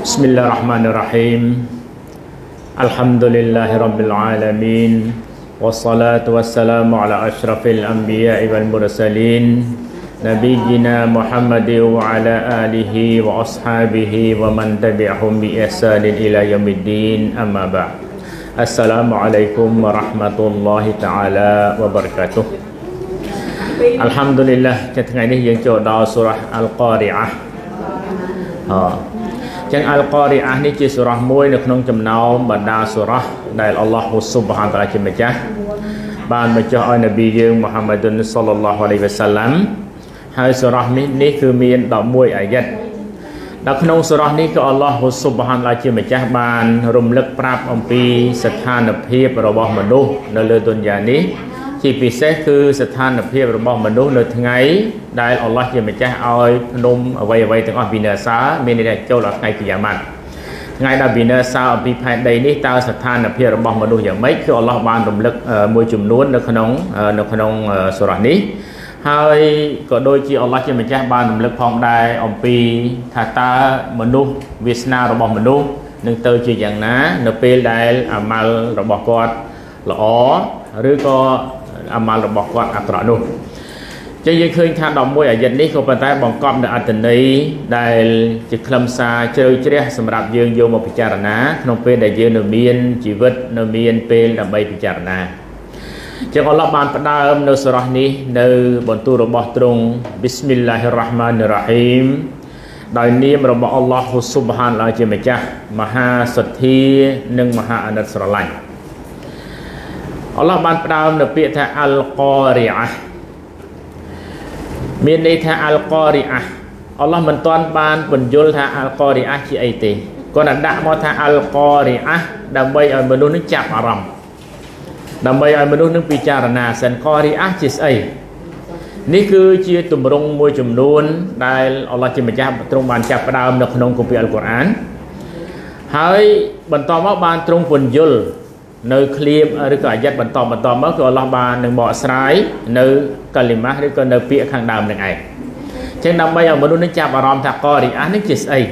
بسم الله الرحمن الرحيم الحمد لله رب العالمين والصلاة والسلام على أشرف الأنبياء والمرسلين نبينا محمد وعلى آله وأصحابه ومن تبعهم بإحسان إلى يوم الدين أما بعد السلام عليكم ورحمة الله تعالى وبركاته الحمد لله ថ្ងៃនេះយើងចូលដល់សូរ៉ាអល់កអរិអាចឹងអល់កអរិអានេះជាសូរ៉ាមួយនៅក្នុងចំណោមបណ្ដាសូរ៉ាដែលអល់ឡោះស៊ុបហានតាឡាជាម្ចាស់បានបញ្ចុះឲ្យនប៊ីយើងមូហាម៉ាឌុនសល្លឡោះអាឡៃហ៊ីវ៉ាសាឡាំហើយសូរ៉ានេះគឺមាន11អាយ៉ាត់នៅក្នុងសូរ៉ានេះក៏អល់ឡោះស៊ុបហានតាឡាជាម្ចាស់បានរំលឹកប្រាប់អំពីស្ថានភាពរបស់មនុស្សនៅលើទុនយ៉ានេះជាពិសេសគឺស្ថានភាពរបស់មនុស្សនៅថ្ងៃដែលអល់ឡោះជាម្ចាស់ឲ្យភ្នំអ្វីទាំងអស់វិនាសាមានន័យថាចូលដល់ថ្ងៃគីយ៉ាម៉ាត់ថ្ងៃដែលវិនាសាអំពីផែនដីនេះតើស្ថានភាពរបស់មនុស្សយ៉ាងម៉េចគឺអល់ឡោះបានរំលឹកមួយចំនួននៅក្នុងសូរ៉ានេះហើយក៏ដូចជាអល់ឡោះជាម្ចាស់បានរំលឹកផងដែរអំពីថាតើមនុស្សវាសនារបស់មនុស្សនឹងទៅជាយ៉ាងណានៅពេលដែលអាម៉ាល់របស់គាត់ល្អឬក៏អាម៉ាល់របស់គាត់អាក្រក់នោះចឹងយើងឃើញថា11អាយ៉ាត់នេះក៏ប៉ុន្តែបង្កប់នៅអត្ថន័យដែលជាខ្លឹមសារជ្រៅជ្រះសម្រាប់យើងយកមកពិចារណាក្នុងពេលដែលយើងនៅមានជីវិតនៅមានពេលដើម្បីពិចារណាចឹងអល់ឡោះបានផ្ដើមនៅសូរ៉ានេះនៅបន្ទូលរបស់ទ្រង់ប៊ីស្មិលឡាហ៊ីររ៉ាហ្មានីររ៉ាហ៊ីមដោយនាមរបស់អល់ឡោះស៊ុបហានឡាជាម្ចាស់មហាសទ្ធានិងមហាអាណិតស្រឡាញ់អល់ឡោះបានផ្ដើមនៅពាក្យថាអល់កអរិអាមានន័យថាអល់កអរិអាអល់ឡោះមិនទាន់បានបញ្យល់ថាអល់កអរិអាជាអីទេគាត់តែដាក់មកថាអល់កអរិអាដើម្បីឲ្យមនុស្សនឹងចាប់អារម្មណ៍ដើម្បីឲ្យមនុស្សនឹងពិចារណាសិនកអរិអាជាស្អីនេះគឺជាទម្រង់មួយចំនួនដែលអល់ឡោះជាម្ចាស់ទ្រង់បានចាប់ផ្ដើមនៅក្នុងគម្ពីរអល់កុរអានហើយបន្តមកបានទ្រង់ពន្យល់នៅឃ្លាឬក៏អាយ៉ាត់បន្តមកគឺអល់ឡោះបាននឹងបកស្រាយនៅកាលីម៉ាឬក៏នៅពាក្យខាងដើមនឹងឯងចឹងដើម្បីឲ្យមនុស្សនឹងចាប់អារម្មណ៍ថាកអរិអានេះជាស្អី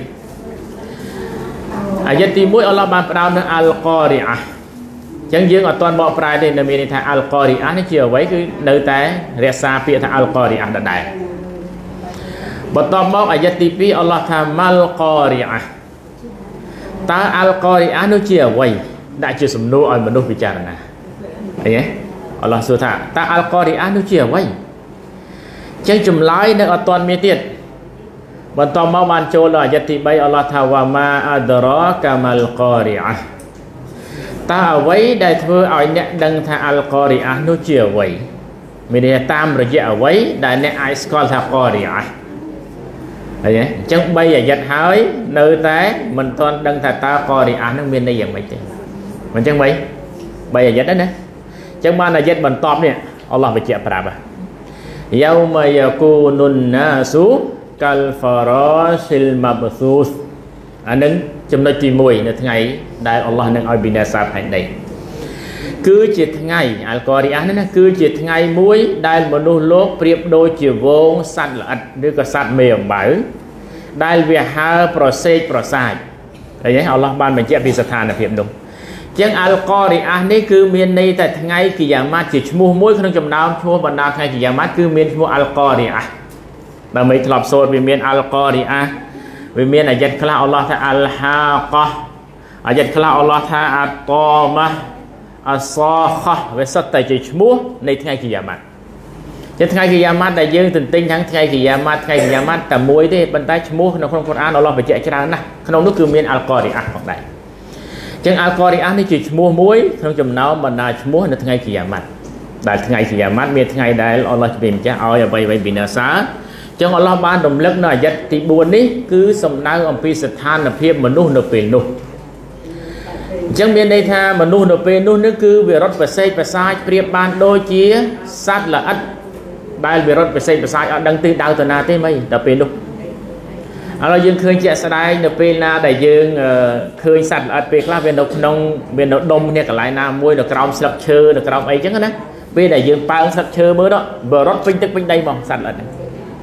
អាយ៉ាត់ទី1អល់ឡោះបានផ្ដោតនៅអល់កអរិអាចឹងយើងអត់ទាន់បកប្រែទេនៅមានន័យថាអល់កអរិអានេះជាអ្វីគឺនៅតែរក្សាពាក្យថាអល់កអរិអាដដែលបន្តមកអាយ៉ាត់ទី2អល់ឡោះថាម៉ាល់កអរិអាតើអល់កអរិអានោះជាអ្វីដាក់ជាសំណួរឲ្យមនុស្សពិចារណាអីហ៎អល់ឡោះសួរថាតើអល់កអរិអានោះជាអ្វីចឹងចម្លើយនៅអត់ទាន់មានទៀតបន្តមកបានចូលដល់អាយ៉ាត់ទី3អល់ឡោះថាវ៉ាម៉ាអាដរ៉ាកាម៉ាល់កអរិអាតើអ្វីដែលធ្វើឲ្យអ្នកដឹងថាអល់កអរិអានោះជាអ្វីមានន័យថាតាមរយៈអ្វីដែលអ្នកអាចស្គាល់ថាកអរិអាហើយអញ្ចឹង3អាយ៉ាត់ហើយនៅតែមិនទាន់ដឹងថាតើកអរិអានោះមានន័យយ៉ាងម៉េចទេមិនចឹង3អាយ៉ាត់ហ្នឹងណាចឹងបានអាយ៉ាត់បន្ទាប់នេះអល់ឡោះបញ្ជាក់ប្រាប់យៅមយ៉ាគូនុនណាស៊ូកាល់ហ្វារ៉ាស៊ីលម៉ាបស៊ូសអានឹងចំណុចទី1នៅថ្ងៃដែលអល់ឡោះនឹងឲ្យបិនាសាផែនដីគឺជាថ្ងៃអល់កអរិអានេះណាគឺជាថ្ងៃមួយដែលមនុស្សលោកប្រៀបដូចជាវងសត្វល្អិតឬក៏សត្វមេអំបៅដែលវាហើរប្រសេកប្រសាចហើយអល់ឡោះបានបញ្ជាក់ពីស្ថានភាពនោះចឹងអល់កអរិអានេះគឺមានន័យតែថ្ងៃគីយ៉ាម៉ាត់ជាឈ្មោះមួយក្នុងចំណោមឈ្មោះបណ្ដាថ្ងៃគីយ៉ាម៉ាត់គឺមានឈ្មោះអល់កអរិអាដើម្បីធ្លាប់សូត្រវាមានអល់កអរិអាវាមានអាយ៉ាត់ខ្លះអល់ឡោះថាអល់ហាកោះអាយ៉ាត់ខ្លះអល់ឡោះថាអាតម៉ាអសាខោះវាសុទ្ធតែជាឈ្មោះនៃថ្ងៃគីយ៉ាម៉ាត់ជាថ្ងៃគីយ៉ាម៉ាត់ដែលយើងទន្ទិញទាំងថ្ងៃគីយ៉ាម៉ាត់តែមួយទេប៉ុន្តែឈ្មោះនៅក្នុងកូរ៉ានអល់ឡោះបញ្ជាក់ច្រើនណាស់ក្នុងនោះគឺមានអល់កអរិអាផងដែរចឹងអល់កអរិអានេះជាឈ្មោះមួយក្នុងចំណោមបណ្ដាឈ្មោះនៅថ្ងៃគីយ៉ាម៉ាត់ដែលថ្ងៃគីយ៉ាម៉ាត់មានថ្ងៃដែលអល់ឡោះជាម្ចាស់ឲ្យអ្វីបិនាសាចឹងអល់ឡោះបានរំលឹកនៅអាយ៉ាត់ទី4នេះគឺសំដៅអំពីស្ថានភាពមនុស្សនៅពេលនោះអញ្ចឹងមានន័យថាមនុស្សនៅពេលនោះនឹងគឺវារត់ប្រសេកប្រសាចប្រៀបបានដូចជាសត្វល្អិតដែលវារត់ប្រសេកប្រសាចអត់ដឹងទិសដៅទៅណាទេមិនដល់ពេលនោះឥឡូវយើងឃើញជាក់ស្ដែងនៅពេលណាដែលយើងឃើញសត្វល្អិតពេលខ្លះវានៅដុំគ្នាកន្លែងណាមួយនៅក្រោមស្លឹកឈើនៅក្រោមអីចឹងណាពេលដែលយើងប៉ើងស្លឹកឈើមើលទៅវារត់ពេញទឹកពេញដីមកសត្វល្អិត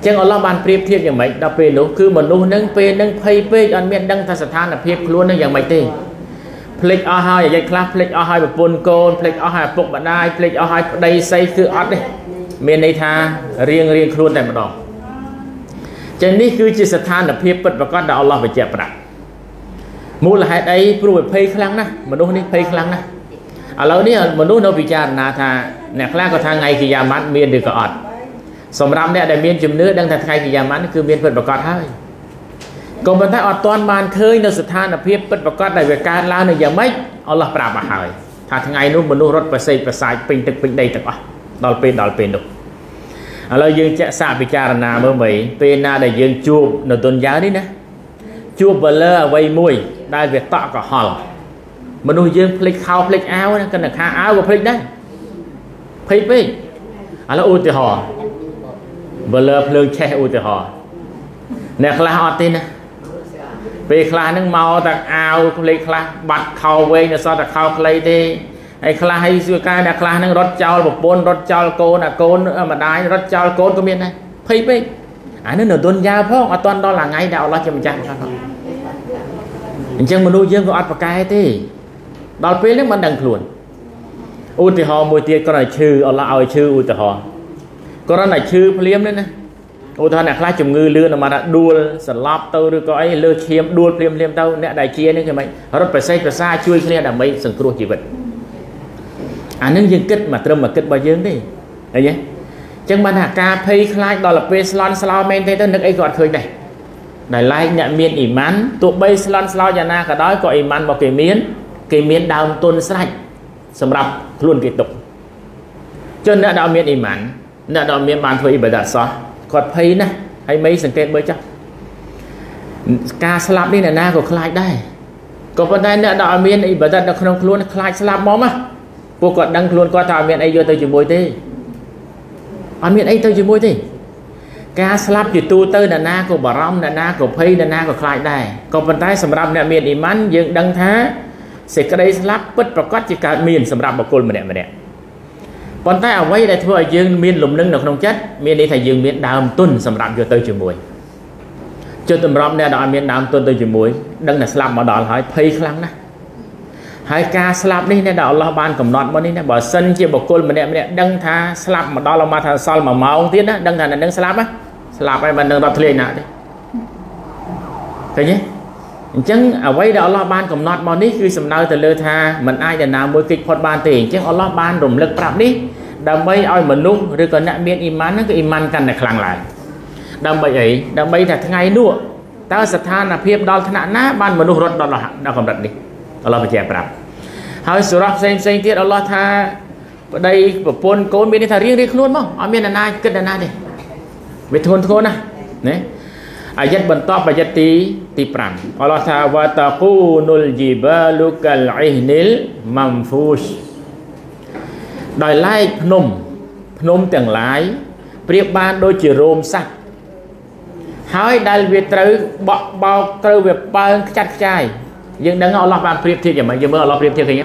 ចឹងអល់ឡោះបានប្រៀបធៀបយ៉ាងម៉េចដល់ពេលនោះគឺមនុស្សនឹងពេលនឹងភ័យពេកអត់មានដឹងថាស្ថានភាពខ្លួននឹងយ៉ាងម៉េចទេភ្លេចអស់ហើយអាយខ្លះភ្លេចអស់ហើយប្រពន្ធកូនភ្លេចអស់ហើយឪពុកម្ដាយភ្លេចអស់ហើយប្តីស្អីគឺអត់ទេមានន័យថារៀងខ្លួនតែម្ដងចឹងនេះគឺជាស្ថានភាពពិតប្រាកដដែលអល់ឡោះបញ្ជាក់ប្រាប់មូលហេតុអីព្រោះវាភ័យខ្លាំងណាស់មនុស្សនេះភ័យខ្លាំងណាស់ឥឡូវនេះមនុស្សនៅពិចារណាថាអ្នកខ្លះក៏ថាថ្ងៃគីយ៉ាម៉ាត់មានឬក៏អត់សម្រាប់អ្នកដែលមានជំនឿដឹងថាថ្ងៃគីយ៉ាម៉ាត់គឺមានពិតប្រាកដហើយក៏ប៉ុន្តែអត់ទាន់បានឃើញនៅស្ថានភាពពិតប្រាកដដែលវាកើតឡើងនៅយ៉ាងម៉េចអល់ឡោះប្រាប់មកហើយថាថ្ងៃនោះមនុស្សរត់ប្រសេកប្រសាយពេញទឹកពេញដីទាំងអស់ដល់ពេលនោះឥឡូវយើងចាក់សាកពិចារណាមើលមិញពេលណាដែលយើងជួបនៅទុនយ៉ានេះណាជួបបលឺអ្វីមួយដែលវាតក់កុហលមនុស្សយើងភ្លេចខោភ្លេចអាវណាគិតថាខាអាវក៏ភ្លេចដែរភ័យពេកឥឡូវឧទាហរណ៍បលឺភ្លើងឆេះឧទាហរណ៍អ្នកខ្លះអត់ទេណាពេលខ្លះហ្នឹងមកតែអាវភ្លេចខ្លះបាត់ខោវែងនៅសល់តែខោខ្លីទេហើយខ្លះឲ្យសួរកាយអ្នកខ្លះហ្នឹងរត់ចោលប្រពន្ធរត់ចោលកូនអាកូនម្ដាយរត់ចោលកូនក៏មានដែរភ័យពេកអានេះនៅទុនយ៉ាផងអត់ទាន់ដល់ថ្ងៃដែលអល់ឡោះជាម្ចាស់ផងអញ្ចឹងមនុស្សយើងក៏អត់ប្រកែទេដល់ពេលហ្នឹងមិនដឹងខ្លួនឧទាហរណ៍មួយទៀតគ្រាន់តែឈឺអល់ឡោះឲ្យឈឺឧទាហរណ៍គ្រាន់តែឈឺភ្លាមនេះណាឧទាហរណ៍អ្នកខ្លះជំងឺលឿនមកថាដួលសន្លប់ទៅឬក៏អីលើឈាមដួលភ្លាមទៅអ្នកដែលជានេះគេមិនរត់ប្រសេះប្រសាជួយគ្នាដើម្បីសង្គ្រោះជីវិតអានឹងយើងគិតមកត្រឹមមកគិតរបស់យើងទេឃើញទេអញ្ចឹងបានថាការភ័យខ្លាចដល់ពេលស្លន់ស្លោមែនទេទៅនឹកអីក៏អត់ឃើញដែរដែលឡែកអ្នកមានអ៊ីម៉ានទោះបីស្លន់ស្លោយ៉ាងណាក៏ដោយក៏អ៊ីម៉ានរបស់គេមានដើមទុនស្រេចសម្រាប់ខ្លួនគេទុកចុះអ្នកដែលមានអ៊ីម៉ានអ្នកដែលមានបានធ្វើអ៊ីបាដាតសោះគាត់ភ័យណាស់ហើយមិនសង្កេតមើលចុះការស្លាប់នេះអ្នកណាក៏ខ្លាចដែរក៏ប៉ុន្តែអ្នកដែលមានអ៊ីបាដាតនៅក្នុងខ្លួនខ្លាចស្លាប់មកណាពួកគាត់ដឹងខ្លួនគាត់ថាអត់មានអីយកទៅជាមួយទេអត់មានអីទៅជាមួយទេការស្លាប់ជាទូទៅអ្នកណាក៏បារម្ភអ្នកណាក៏ភ័យអ្នកណាក៏ខ្លាចដែរក៏ប៉ុន្តែសម្រាប់អ្នកមានអ៊ីម៉ានយើងដឹងថាសេចក្តីស្លាប់ពិតប្រាកដជាកើតមានសម្រាប់បុគ្គលម្នាក់ប៉ុន្តែអ្វីដែលធ្វើឲ្យយើងមានលំនឹងនៅក្នុងចិត្តមានន័យថាយើងមានដើមទុនសម្រាប់យកទៅជាមួយចុះតម្រាប់អ្នកដែលអត់មានដើមទុនទៅជាមួយដឹងតែស្លាប់មកដល់ហើយភ័យខ្លាំងណាស់ហើយការស្លាប់នេះដែលអល់ឡោះបានកំណត់មកនេះណាបើសិនជាបុគ្គលម្នាក់ដឹងថាស្លាប់មកដល់មកថាសល់1ម៉ោងទៀតណាដឹងថានឹងស្លាប់ហើយមិននឹងរត់ធ្លាយណាទេឃើញទេអញ្ចឹងអ្វីដែលអល់ឡោះបានកំណត់មកនេះគឺសំដៅទៅលើថាមិនអាចណាមួយគេចផុតបានទេអញ្ចឹងអល់ឡោះបានរំលឹកប្រាប់នេះដើម្បីឲ្យមនុស្សឬក៏អ្នកមានអ៊ីម៉ានហ្នឹងគឺអ៊ីម៉ានកាន់តែខ្លាំងឡើងដើម្បីអីដើម្បីថាថ្ងៃនោះតើស្ថានភាពដល់ថ្នាក់ណាបានមនុស្សរត់ដល់កម្រិតនេះអល់ឡោះបញ្ជាក់ប្រាប់ហើយសូរ៉ាផ្សេងទៀតអល់ឡោះថាប្តីប្រពន្ធកូនមានន័យថារៀងខ្លួនមកអត់មានណាគិតណាទេវាធ្ងន់ណាណាអាយ៉ាត់បន្ទាប់អាយ៉ាត់ទី5អល់ឡោះថាវ៉ាតាគូនុលជីបាលូកាលអ៊ីនិលម៉ាំហ្វូសដោយឡែកភ្នំទាំងឡាយប្រៀបបានដូចជារោមសត្វហើយដែលវាត្រូវបក់បោកត្រូវវាបើងខ្ចាត់ខ្ចាយយើងដឹងអល់ឡោះបានប្រៀបធៀបយ៉ាងម៉េចយើងមើលអល់ឡោះប្រៀបធៀបឃើញ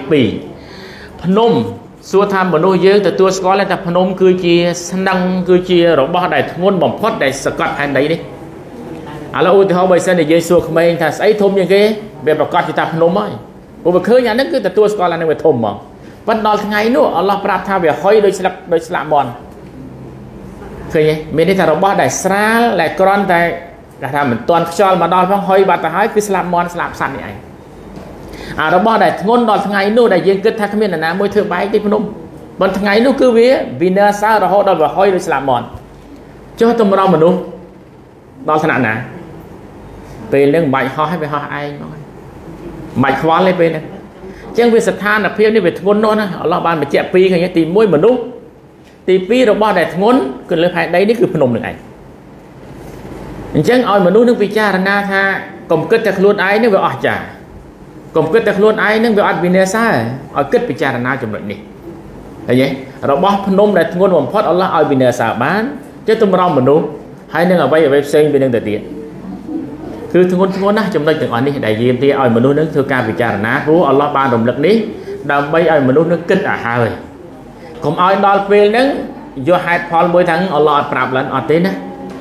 2ភ្នំសួរថាមនុស្សយើងទទួលស្គាល់ថាភ្នំគឺជាស្នឹងគឺជារបស់ដែលធ្ងន់បំផុតដែលសកត់ផែនដីនេះឥឡូវឧទាហរណ៍បើសិនជាយើងសួរក្មេងថាស្អីធំជាងគេវាប្រកាសជាថាភ្នំហើយព្រោះវាឃើញអាហ្នឹងគឺទទួលស្គាល់អាហ្នឹងវាធំហ្មងប៉ុន្តែដល់ថ្ងៃនោះអល់ឡោះប្រាប់ថាវាហុយដូចស្លាកមន់ឃើញទេមានន័យថារបស់ដែលស្រាលដែលគ្រាន់តែគេថាមិនទាន់ខ្យល់មកដល់ផងហុយបាត់ទៅហើយគឺស្លាប់មន់ស្លាប់សត្វនេះឯងអារបស់ដែលធ្ងន់ដល់ថ្ងៃនោះដែលយើងគិតថាគ្មាននរណាមួយធ្វើបែកទេភ្នំប៉ុន្តែថ្ងៃនោះគឺវាវិនាសារហូតដល់វាហុយដូចស្លាប់មន់ចុះតម្រង់មនុស្សដល់ថ្នាក់ណាពេលហ្នឹងមិនបាច់ហោះឲ្យវាហោះឯងមកមិនបាច់ខ្វល់ទេពេលហ្នឹងអញ្ចឹងវាស្ថានភាពនេះវាធ្ងន់ណាស់ណាអល់ឡោះបានបញ្ជាក់ពីរឃើញទី1មនុស្សទី2របស់ដែលធ្ងន់គឺលើផែនដីនេះគឺភ្នំនឹងឯងអញ្ចឹងឲ្យមនុស្សនឹងពិចារណាថាកុំគិតតែខ្លួនឯងនេះវាអស្ចារ្យកុំគិតតែខ្លួនឯងនឹងវាអត់វិនាសាឲ្យគិតពិចារណាចំណុចនេះឃើញទេរបស់ភ្នំដែលធ្ងន់បំផុតអល់ឡោះឲ្យវិនាសាបានចេះតម្រង់មនុស្សហើយនឹងអ្វីផ្សេងពីនឹងទៅទៀតគឺធ្ងន់ណាស់ចំណុចទាំងអស់នេះដែលយាមទាឲ្យមនុស្សនឹងធ្វើការពិចារណាព្រោះអល់ឡោះបានរំលឹកនេះដើម្បីឲ្យមនុស្សនឹងគិតឲ្យហើយកុំឲ្យដល់ពេលហ្នឹងយកហេតុផលមួយថាអល់ឡោះអត់ប្រាប់ឡើងអត់ទេណា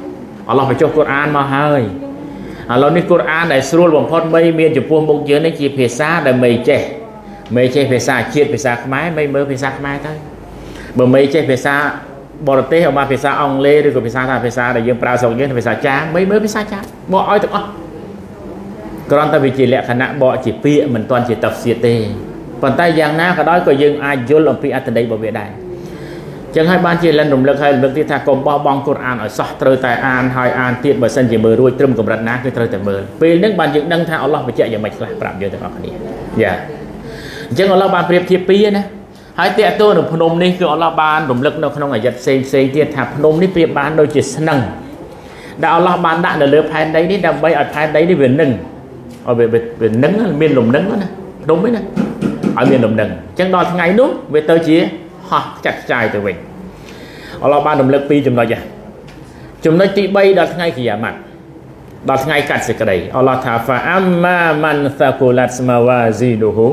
อัลลอฮ์ไปจบกุรอานมาให้เรานี่กุรอานได้สรุปบ่พอดไม่มีจุดพวงมุกเยอะในจีภาษาได้ไม่เจภาษาเชียดภาษาไม้ไม่เมื่อภาษาไม้ได้บ่ไม่เจภาษาบอร์เต้ออกมาภาษาอังกฤษหรือภาษาไทยภาษาได้ยังปราศจากเยอะภาษาจ้าไม่เมื่อภาษาจ้าบ่อ้อยถูกอ่ะกรอนตะวิจิเลขณะบ่จีปีเหมือนตอนจีตับเสียเตปันใต้ยางน้าก็ได้ก็ยังอายุลอมปีอัตใดบ่เวได้จังให้บ้านจีนหนุ่มเลิกให้เลิกที่ท่ากรมบ่บองกุรอานอ่อยซะเตยแต่อ่านหอยอ่านเตียนบ่เส้นจีมือรุ่ยตรึมกับรัตนะคือเตยแต่มือปีนึงบ้านยังดังท่าอัลลอฮ์ไปเจาะอย่างไม่คลาปรับเยอะแต่ละคนนี้อย่าจังอัลลอฮ์บ้านเปรียบเทียบปีนะให้เตะตัวหนุ่มพนมนี่คืออัลลอฮ์บ้านหนุ่มเลิกนกขนมอายัดเซงเตียนท่าพนมนี่เปรียบบ้านโดยจิตสนั่งดาวอัลลอฮ์บ้านด่าเดือดภายในนี่ดำใบอัดภายในนี่เป็นหนึ่งเอาไปนึ่งเมียนหลุมนึ่งนะđúngไหมนะเอาเมียนหลุมนึ่งจังดอทั้งไงนู้นเวทเจี๋ฮะจัดใจตัวเองเอาเราบ้านหนุ่มเลิกปีจุ่มน้อยจ้ะจุ่มน้อยตีใบดอทั้งไงขี้ยามันดอทั้งไงกัดสิกระไดเอาเราถาฟะอัมมามันซากุลัสมาวาซีดูฮู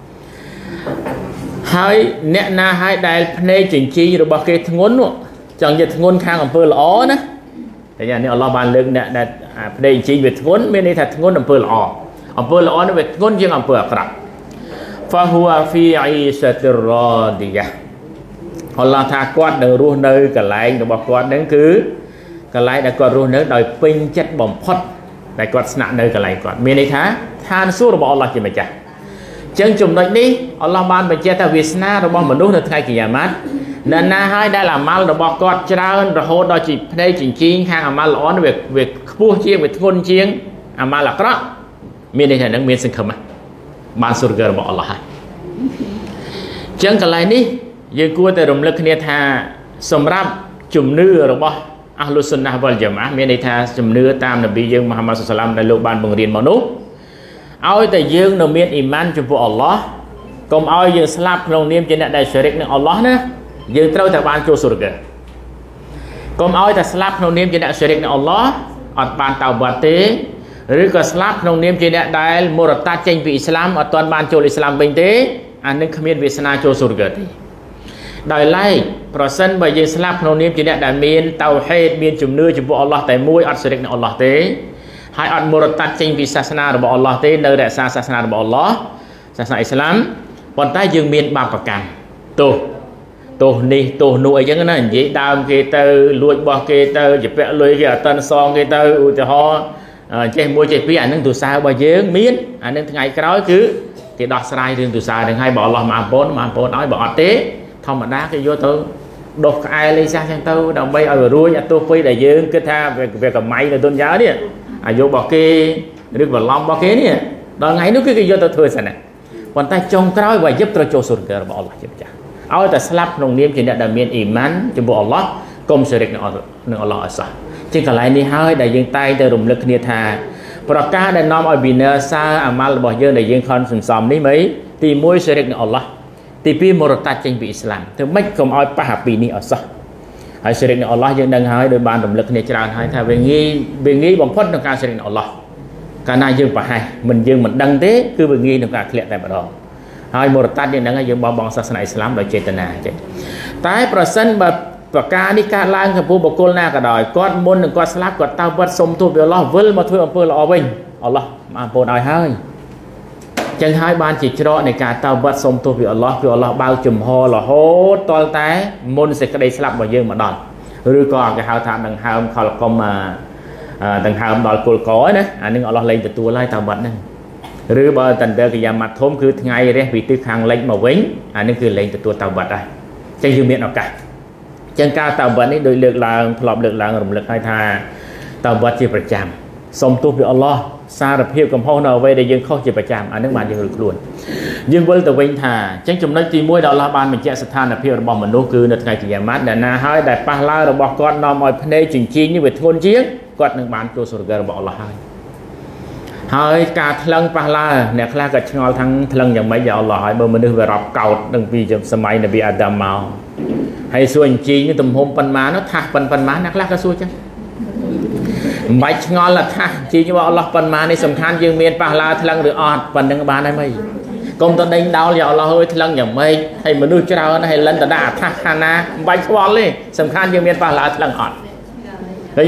ให้เนื้อนาให้ได้เพลย์จริงจีหรือบอกเกทงนวะจังจะทงนข้างอำเภอละอ้อนะแต่อย่างนี้เอาเราบ้านเลิกเนี่ยได้เพลย์จริงเวทงนไม่ได้ถัดทงนอำเภอละอ้ออำเภอละอ้อนี่เวทงนยังอำเภอกระฟาหัวฟีอิสติรอดีกะเอาเราทากวาดเดินรู้เนื้อกระไรเดี๋ยวบอกกวาดนั่นคือกระไรได้กวาดรู้เนื้อโดยเป็นจัดบ่มพดได้กวาดสนะเนื้อกระไรก่อนมีในท้าทานสู้เราบอกอัลลอฮ์จะไม่จ่าจังจุ่มโดยนี้อัลลอฮ์บานไปเจ้าวิสนาเราบอกมนุษย์ในไทยกี่ยามัดนั่นน่าให้ได้ละมัลเราบอกกวาดเจ้าเราโหดโดยจีได้จริงๆข้างอามัลอ้อนเวกผู้เชียงเวกคนเชียงอามัลละกระมีในไทยนั่งมีสิ่งขมบานสุรเกอร์บอกอัลลอฮ์จังกระไรนี้ยังกลัวแต่รำลึกเนี่ยท่าสำหรับจุ่มเนื้อหรือบ่อัลลอฮฺสุนนะฮ์วัลญะมะห์มีในท่าจุ่มเนื้อตามนบียังมุฮัมมัดสุลลัลในโลกบานบังเรียนมนุษย์เอาแต่ยังนมีอิมานจุ่มพวกอัลลอฮ์ก็เอายังสลับลงเนียมจะได้เฉลิกในอัลลอฮ์นะยังเท่าแต่บานโจสุรเกอร์ก็เอาแต่สลับลงเนียมจะได้เฉลิกในอัลลอฮ์อัดบานเตาบัตเตหรือก็สลับลงเนียมจะได้มุรตัดเจงปีอิสลามอัดตอนบานโจอิสลามเป็นเตอันนึงขมิ้นวิสนาโจสุรเกอร์โดยไล่เพราะฉะนั้นใบยืนสลับโนนี้จีเนี่ยได้มีนเตาเฮดมีนจุ่มเนื้อจุ่มบุอัลลอฮ์แต่มวยอัดเสด็จในอัลลอฮ์เตให้อัดมุรตัดจริงพิศาสนาระบบอัลลอฮ์เตในแดนศาสนาระบบอัลลอฮ์ศาสนาอิสลามปนใต้ยืนมีนบางประการตัวนี่ตัวหน่วยยังไงนั่นยี่ดาวเกเตอร์ลวดบอเกเตอร์จะเปะเลยเกตันซองเกเตอร์อุตหะเจ้ามวยเจ้าพี่อันนั้นตัวสาวใบยืนมีนอันนั้นทั้งไงก็ร้อยคือที่ดอกสลายเรื่องตัวสาวทั้งให้บอกอัลลอฮ์มาปนน้อยบอกอัดเตธรรมดาก็โยตัวดอกไอเลยซะจังตัวดอกใบเอารุ่ยตัวปีได้ยืนก็ท่าvềกับไม้ในต้นยาวเนี่ยอายุบอกเกหรือว่าล้อมบอกเกเนี่ยดอกไงนู้นคือโยตัวเธอสินะวันใต้จงกล้าไว้ยึดตัวโจสุรเกอร์บอกอัลลอฮ์จะจ้าเอาแต่สลับลงเนียมจีนดามีนอิมันจะบอกอัลลอฮ์กลมเสด็จในอัลลอฮ์อัลลอฮ์จึงกลายนี้ให้ได้ยังใต้ได้รวมเลือกเนียธาประกาศได้น้อมเอาบินเนอร์ซาอามัลบอกเยอะได้ยังคอนสุนซอมนี้ไหมตีมวยเสด็จในอัลลอฮ์ตีปีมรตัดจริงปีอิสลามถึงไม่กลมเอาปะหาปีนี้เอาซะให้เสด็จในอัลลอฮ์ยังดังหายโดยบานรวมเลือกเนียจราให้ถ้าเวงี้บ่มพ้นในการเสด็จในอัลลอฮ์การนายยังปะให้มันยังมันดังเต้คือเวงี้ในการเคลียร์แต่บ่ดองให้มรตัดยังดังยังบองศาสนาอิสลามโดยเจตนาใช่แต่ประสันแบบประการนี้การล้างกับผู้บุคคลหน้ากระดอยกอดมนกอดสลับกอดเตาวัดสมทุบเดียวล้อเวลมาช่วยอำเภอละอวิ่งอัลลอฮ์มาโปรดเอาให้จังให้บานจิตรอในการเตาวัดสมทุบเดียวล้อคืออัลลอฮ์เบาจุ่มหอละโหตอนแต่มนเสกกระไดสลับมาเยอะมาดอนหรือก่อนจะหาทางดังหามเขาก็มาดังหามดอนกุลก้อยนะอันนึงอัลลอฮ์เล็งแต่ตัวไล่เตาวัดนั่นหรือบางตันเดอร์กิยามัดทมคือไงเรียกวิธีทางเล็งมาวิ่งอันนี้คือเล็งแต่ตัวเตาวัดได้จังยืมเมียนออกกันจังการเตาวัดนี้โดยเลือกลางพลอบเลือกลางรวมเลือกให้ทาเตาวัดที่ประจำสมตัวเพื่ออัลลอฮ์ซาระเพียบกับพ่อเราไว้ได้ยังเข้าจีประจำอันนั้นมันยังรุนยังวันแต่วันทาจังจุ่มนักจีมวยดาวลาบานเป็นเจ้าสถานเพียบระบอบมนุษย์คือในไงกิยามัดแต่นาให้ได้ปะลาระบอบก้อนนอมอยพเนจริงๆนี่เวทงนเชียงก้อนหนึ่งบานตัวสุรเกอร์ระบอบอัลลอฮ์ให้การทะลังปะลาเนี่ยคลากับชงเอาทั้งทะลังอย่างไม่ยาวหล่อให้เบอร์มนุษย์ไปรับเก่าตั้งปีจนสมัยนบีอาดัมมาให้ส่วนจริงนี่ตุ่มโฮมปันมาเนาะทักปันมานักลากกระสู้จังไม่ชงอละทักจริงว่าอัลลอฮ์ปันมาในสำคัญยังเมียนปะลาทะลังหรืออดปันดังบานได้ไหมกรมตอนเด้งดาวอย่าอัลลอฮ์เฮ้ยทะลังอย่างไม่ให้มนุษย์เราให้ลันตะดาทักฮานาไม่ชวอลเลยสำคัญยังเมียนปะลาทะลังอดเห็นไหม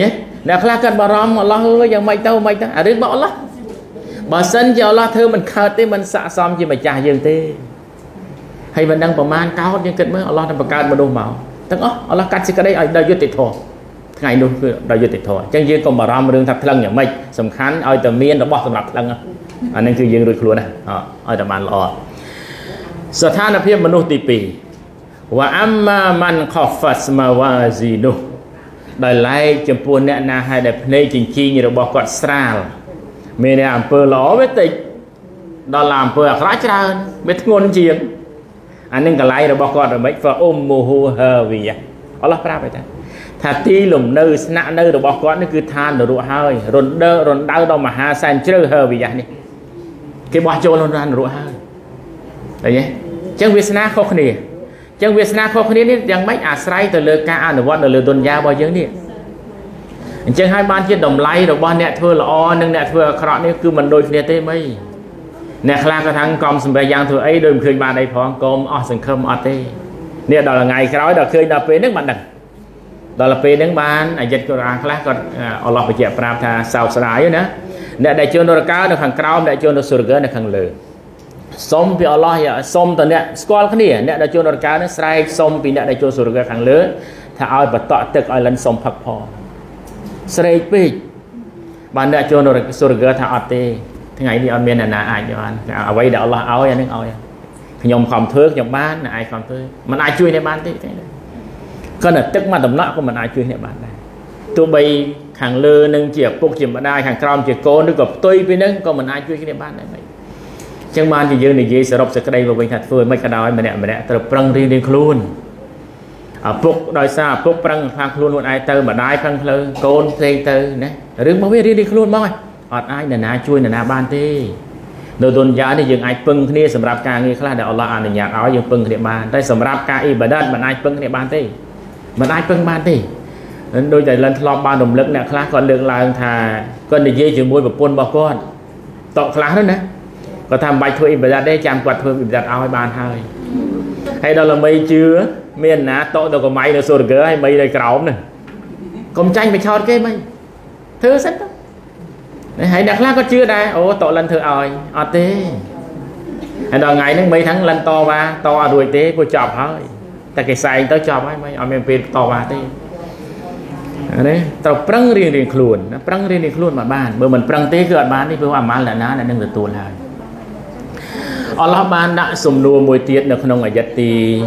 អ្នកខ្លះគាត់បារម្ភអល់ឡោះអើយយ៉ាងម៉េចទៅមិនទៅអារឿងរបស់អល់ឡោះបើសិនជាអល់ឡោះធ្វើមិនកើតទេមិនស័ក្តិសមជាម្ចាស់យើងទេហើយមិនដឹងប្រមាណកោតយើងគិតមើលអល់ឡោះនឹងបង្កើតមនុស្សមកទាំងអស់អល់ឡោះកាត់សេចក្តីឲ្យដល់យុត្តិធម៌ថ្ងៃនោះគឺដល់យុត្តិធម៌អញ្ចឹងយើងកុំបារម្ភរឿងថាផ្លឹងយ៉ាងម៉េចសំខាន់ឲ្យតែមានរបស់សម្រាប់ផ្លឹងអានឹងគឺយើងរួចខ្លួនណាឲ្យតែបានល្អស្ថានភាពមនុស្សទី2វ៉ាអាំម៉ាម៉ាន់ខហ្វាស្មាវ៉ាស៊ីនូដោយឡែកចំពោះអ្នកណាឲ្យដែលភ្នែកចិញ្ចីងរបស់គាត់ស្រាលមានតែអំពើល្អវាតិចដល់អំពើអាក្រក់ច្រើនវាធ្ងន់ជាងអានឹងកន្លែងរបស់គាត់មិនហ្វាអ៊ុំមូហ៊ូហាវីយ៉ាអល់ឡោះប្រាប់ឲ្យថាទីលំនៅស្នាក់នៅរបស់គាត់នេះគឺឋាននរកហើយរណ្ដៅដល់មហាសែនជ្រៅហាវីយ៉ានេះគេបោះចូលក្នុងឋាននរកហើយឃើញទេអញ្ចឹងវាសនាខុសគ្នាអញ្ចឹងវាសនាខុសគ្នានេះយ៉ាងម៉េចអាស្រ័យទៅលើការអនុវត្តនៅលើទុនយ៉ារបស់យើងនេះអញ្ចឹងហើយបានជាតម្លៃរបស់អ្នកធ្វើល្អនិងអ្នកធ្វើអាក្រក់នេះគឺមិនដូចគ្នាទេមីអ្នកខ្លះក៏ថាកុំសម្រាប់យ៉ាងធ្វើអីដូចមិនឃើញបានអីផងកុំអស់សង្ឃឹមអត់ទេនេះដល់ថ្ងៃក្រោយដល់ឃើញដល់ពេលហ្នឹងបានដឹងដល់ពេលហ្នឹងបានអាយិតកូរ៉ានខ្លះគាត់អល់ឡោះបញ្ជាក់ប្រាប់ថាសោកស្ដាយណាអ្នកដែលចូលនរកនៅខាងក្រោមអ្នកចូលនៅសុរហ្គនៅខាងលើសុំពីអល់ឡោះសុំតអ្នកស្គាល់គ្នាអ្នកដែលចូលនរកនឹងស្រែកសុំពីអ្នកដែលចូលសុរហ្គខាងលើថាឲ្យបតក់ទឹកឲ្យលិនសុំផឹកផងស្រែកពេកបានអ្នកចូលនរកសុរហ្គថាអត់ទេថ្ងៃនេះអត់មានអ្នកណាអាចបានអ្វីដែលអល់ឡោះឲ្យអានឹងឲ្យខ្ញុំខំធ្វើខ្ញុំបានអ្នកឯងខំធ្វើមិនអាចជួយអ្នកបានទេគាត់តែទឹកមកដំណក់ក៏មិនអាចជួយអ្នកបានដែរទោះបីខាងលើនឹងជាឪពុកជាម្ដាយខាងក្រោមជាកូនឬក៏ផ្ទុយពីនឹងក៏មិនអាចជួយគ្នាបានដែរអញ្ចឹងបានជាយើងនិយាយសរុបសេចក្តីមកវិញថាធ្វើមិនក៏ដោយម្នាក់ត្រូវប្រឹងរៀនខ្លួនឪពុកដោយសារឪពុកប្រឹងខាងខ្លួនឯងទៅម្ដាយប្រឹងផ្លូវកូនផ្សេងទៅណារឿងរបស់វារៀនខ្លួនមកអត់អាចនរណាជួយនរណាបានទេនៅទុនយ៉ានេះយើងអាចពឹងគ្នាសម្រាប់ការងារខ្លះដែលអល់ឡោះអនុញ្ញាតឲ្យយើងពឹងគ្នាបានតែសម្រាប់ការអ៊ីបាដាតមិនអាចពឹងគ្នាបានទេមិនអាចពឹងបានទេដូចតែលិនធ្លាប់បានរំលឹកអ្នកខ្លះគាត់លើកឡើងថាគាត់និយាយជាមួយប្រពន្ធរបស់គាត់តក់ខ្លះហ្នឹងណាគាត់ថាមិនបាច់ធ្វើអ៊ីបាដាតទេចាំគាត់ធ្វើអ៊ីបាដាតឲ្យបានហើយដល់ល្មីជឿមានណាតក់ទៅកម៉ៃនៅសូរហ្គើហើយមីនៅក្រោមហ្នឹងកុំចាញ់បញ្ឆោតគេមិនធ្វើសិនទៅហើយអ្នកខ្លះក៏ជឿដែរអូតលិនធ្វើឲ្យអត់ទេហើយដល់ថ្ងៃហ្នឹងមីហ្នឹងលិនតវ៉ាតអត់រួចទេព្រោះចប់ហើយតែគេសែងទៅចប់ហើយមីអត់មានពេលតវ៉ាទេនេះត្រូវប្រឹងរៀនខ្លួនប្រឹងរៀនខ្លួនមកបានបើមិនប្រឹងទេគឺអត់បានទេព្រោះអាម៉ាល់អ្នកណានឹងទទួលហើយអល់ឡោះបានដាក់សំណួរមួយទៀតនៅក្នុងអាយ៉ាត់ទី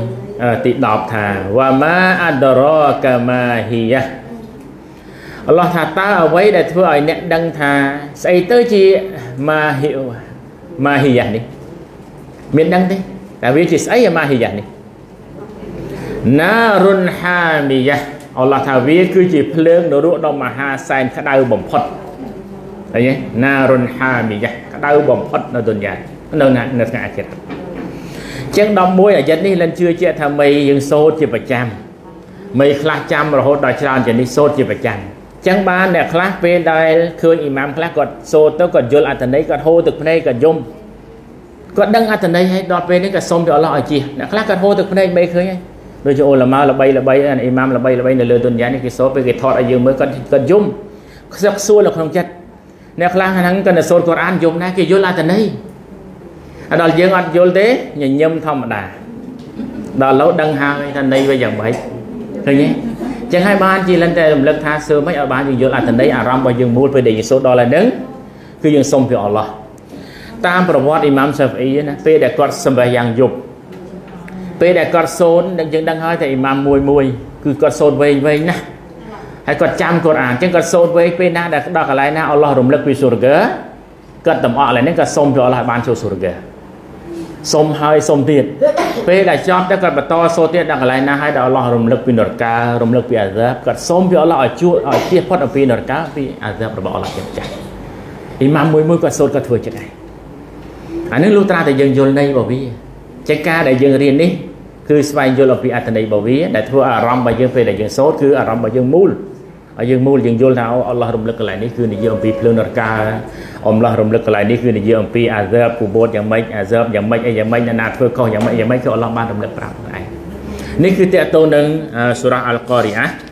10ថាវ៉ាម៉ាអាដរ៉កាម៉ាហ៊ីយ៉ាអល់ឡោះថាតើអ្វីដែលធ្វើឲ្យអ្នកដឹងថាស្អីទៅជាម៉ាហ៊ីយ៉ានេះមានដឹងទេតែវាជាស្អីម៉ាហ៊ីយ៉ានេះណារុនហាមីយ៉ាអល់ឡោះថាវាគឺជាភ្លើងនរកដ៏មហាសែនក្តៅបំផុតឃើញទេណារុនហាមីយ៉ាក្តៅបំផុតនៅទុនយ៉ានៅថ្ងៃអាទិត្យចឹង11អាយ៉ាត់នេះលិនជឿជាក់ថាមីយើងសូត្រជាប្រចាំមីខ្លះចាំរហូតដល់ច្រើនជាងនេះសូត្រជាប្រចាំចឹងបានអ្នកខ្លះពេលដែលឃើញអ៊ីម៉ាមខ្លះគាត់សូត្រទៅគាត់យល់អត្ថន័យគាត់ហូរទឹកភ្នែកគាត់យំគាត់ដឹងអត្ថន័យហើយដល់ពេលនេះគាត់សុំពីអល់ឡោះឲ្យជិះអ្នកខ្លះគាត់ហូរទឹកភ្នែកមិនឃើញហើយដូចជាអ៊ូឡាម៉ាល្បីអ៊ីម៉ាមល្បីនៅលើទុនយ៉ានេះគេសូត្រពេលគេថតឲ្យយើងមើលគាត់យំខ្សឹកសួរនៅក្នុងចិត្តអ្នកខ្លះហ្នឹងគាត់ទៅសូត្រកូរ៉ានយំដែរគេយល់អត្ថន័យដល់យើងអត់យល់ទេញញឹមធម្មតាដល់ឡូវដឹងហើយថាន័យវាយ៉ាងម៉េចឃើញទេចឹងហើយបានជាលិនតែរំលឹកថាសើមិនឲ្យបានយើងយល់អត្ថន័យអារម្មណ៍របស់យើងមូលពេលដែលយើងសូត្រដល់ហើយហ្នឹងគឺយើងសុំពីអល់ឡោះតាមប្រវត្តិអ៊ីម៉ាមសាហ្វីអ៊ីណាពេលដែលគាត់សម្រាប់យ៉ាងយប់ពេលដែលគាត់សូត្រយើងដឹងហើយតែអ៊ីម៉ាមមួយគឺគាត់សូត្រវែងណាស់ហើយគាត់ចាំកូរ៉ានចឹងគាត់សូត្រវែងពេលណាដែលដល់កន្លែងណាអល់ឡោះរំលឹកពីសូរហ្គើគាត់តំអកកន្លែងហ្នឹងគាត់សុំពីអល់ឡោះឲ្យបានចូលសូរហ្គើសុំហើយសុំទៀតពេលដែលចប់ទៅគាត់បន្តសូត្រទៀតដល់កន្លែងណាហើយដល់អល់ឡោះរំលឹកពីនរការំលឹកពីអាហ្សាបគាត់សុំពីអល់ឡោះឲ្យជួយឲ្យជៀសផុតអំពីនរការពីអាហ្សាបរបស់អល់ឡោះជាម្ចាស់អ៊ីម៉ាមមួយគាត់សូត្រគាត់ធ្វើចិត្តដែរអានេះលុះត្រាតែយើងយល់ន័យរបស់វាចេះការដែលយើងរៀននេះគឺស្វែងយល់អំពីអត្ថន័យរបស់វាដែលធ្វើអារម្មណ៍របស់យើងពេលដែលយើងសូត្រគឺអារម្មណ៍របស់យើងមូលហើយយើងយល់ថាអល់ឡោះរំលឹកកន្លែងនេះគឺនិយាយអំពីភ្លើងនរការអល់ឡោះរំលឹកកន្លែងនេះគឺនិយាយអំពីអាហ្សាបពូបូតយ៉ាងម៉េចអាហ្សាបយ៉ាងម៉េចអីយ៉ាងម៉េចណាធ្វើខុសយ៉ាងម៉េចគឺអល់ឡោះបានរំលឹកប្រាប់ខ្លួនឯងនេះគឺតេតទៅនឹងសូរ៉ាអល់កូរីអា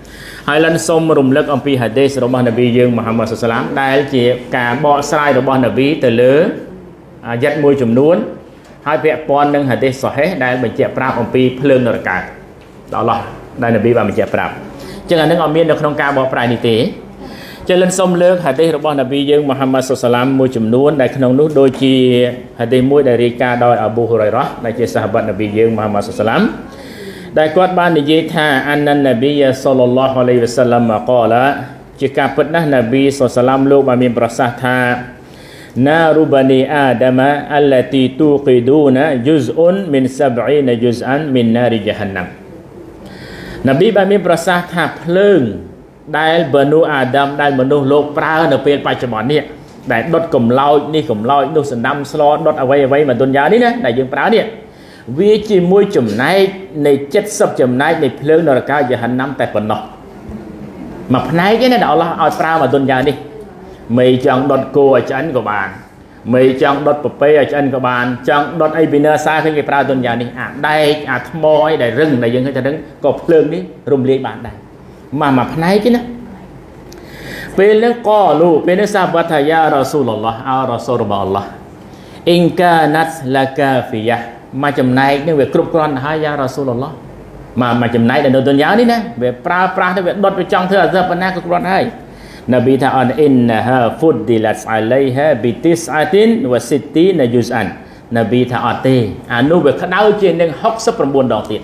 hai lần xong rùng lực ông pi hadith rồi bao nabi dương Muhammad sallam đại chỉ cả bọ sai rồi bao nabi từ lứa dắt môi chùm nuốn hai vẹn pon nâng hadith sahih đại mình chẹp prap ông pi phơn rồi cả đó là đại nabi và mình chẹp prap chứ là nâng ông miên được không ca bọ prai tế cho lên xong lứa hadith rồi bao nabi dương Muhammad sallam môi chùm nuốn đại không nút đôi chi hadith môi đại rika đòi Abu Hurairah đại chỉ sahabat nabi dương Muhammad sallam đại quát ban để tha an nabi sallallahu alaihi wasallam qala jika pernah nabi sallallahu lúc mà mình berasah tha naru bani adam allati tuqiduna juz'un min 70 juz'an min nari jahannam nabi ban mình berasah tha ភ្លើងដែលមនុស្សអាដាមដែលមនុស្សលោកប្រើនៅពេលបច្ចុប្បន្ននេះដែលដុតកំឡោចនេះកំឡោចនោះសណ្ដាំស្លដុតអ្វីអ្វីមកទុនយ៉ានេះណាដែលយើងប្រើនេះវាជាមួយចំណែកនៃ70ចំណែកនៃភ្លើងនរកាយហន្នំតែប៉ុណ្ណោះមួយផ្នែកទេណាដែលអល់ឡោះឲ្យប្រើមកទុនយ៉ានេះមេចង់ដុតគោឲ្យឆ្អិនក៏បានមេចង់ដុតពពែឲ្យឆ្អិនក៏បានចង់ដុតអីពីនើសាឃើញគេប្រើទុនយ៉ានេះអាដែកអាថ្មអីដែលរឹងដែលយើងឃើញថារឹងក៏ភ្លើងនេះរំលាយបានដែរមួយផ្នែកទេណាពេលនឹងក៏លោកពេលនេះសាបថាយ៉ារ៉ាស៊ូលឡោះអោរ៉ាស៊ូលរបស់អល់ឡោះអ៊ីនកាណាត់ឡាកាហ្វីយ៉ាមកចំណែកនេះវាគ្រប់គ្រាន់ហើយយ៉ារ៉ាស៊ូលឡោះមកចំណែកនៅទុនយ៉ានេះណាវាប្រើប្រាស់ទៅវាដុតវាចង់ធ្វើអាស័បប៉ុណ្ណាក៏គ្រាន់ហើយនប៊ីថាអនអ៊ីនហាហ្វុឌឌីឡាត់អាឡៃហាប៊ីទីសអាទីនវ៉ាស៊ីទីណាយូសអាននប៊ីថាអត់ទេអានោះវាក្តៅជាងនឹង69ដងទៀត